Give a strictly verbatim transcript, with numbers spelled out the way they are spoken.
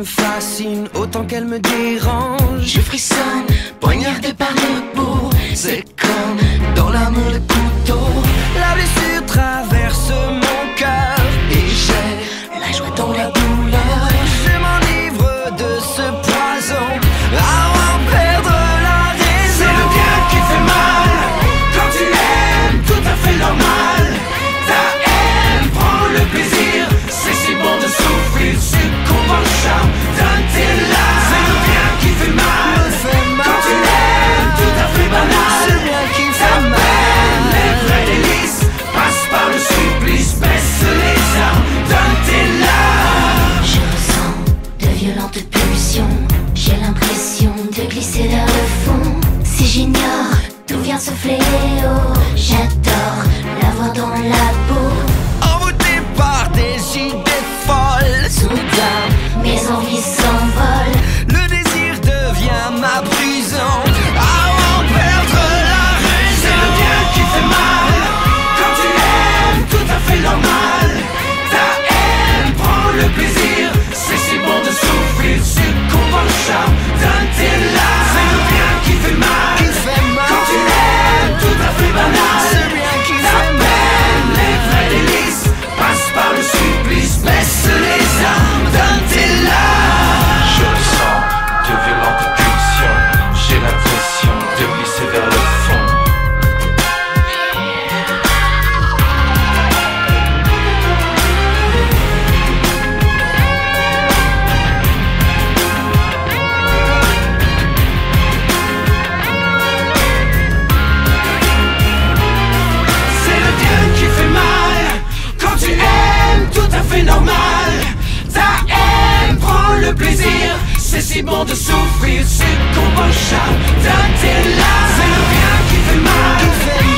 fascine autant qu'elle me dérange. Je frissonne, poignardé par le bout. C'est comme dans l'amour le couteau. La blessure traverse mon cœur Et j'ai la joie dans la douleur. Je m'enivre de ce poison à en perdre la raison. C'est le bien qui fait mal. Quand tu aimes, tout à fait normal. Ta haine prend le plaisir. C'est si bon de souffrir, succombe au charme d'un tes larmes. C'est le bien qui fait mal. Me fait mal. Quand tu aimes, tout à fait banal. C'est le bien qui Ta fait mal. peine, les vrais délices, passe par le supplice, baisse les armes, donne tes larmes. Je ressens de violentes pulsions. J'ai l'impression de glisser vers le fond. Si j'ignore d'où vient ce fléau, j'adore l'avoir dans la peau. Envoûté par des idées folles, Soudain, mes envies s'envolent. le désir devient ma prison à en perdre la C'est le raison. bien qui fait mal. Quand tu aimes, tout à fait normal. Ta haine prend le plaisir. C'est si bon de souffrir, succombe au charme d'un tes larmes. C'est le bien qui fait mal. Qui fait mal. Quand tu aimes, tout à fait banal. C'est bien qui Ta fait mal. peine, les vrais délices, passe par le supplice, baisse les armes, donne tes larmes. Je ressens de violentes pulsions. J'ai l'impression de glisser vers le fond. C'est le bien qui fait mal. Quand tu aimes, tout à fait normal. Ta haine prend le plaisir. C'est si bon de souffrir, succombe au charme d'un tes larmes. C'est le bien qui fait mal. Qui fait mal.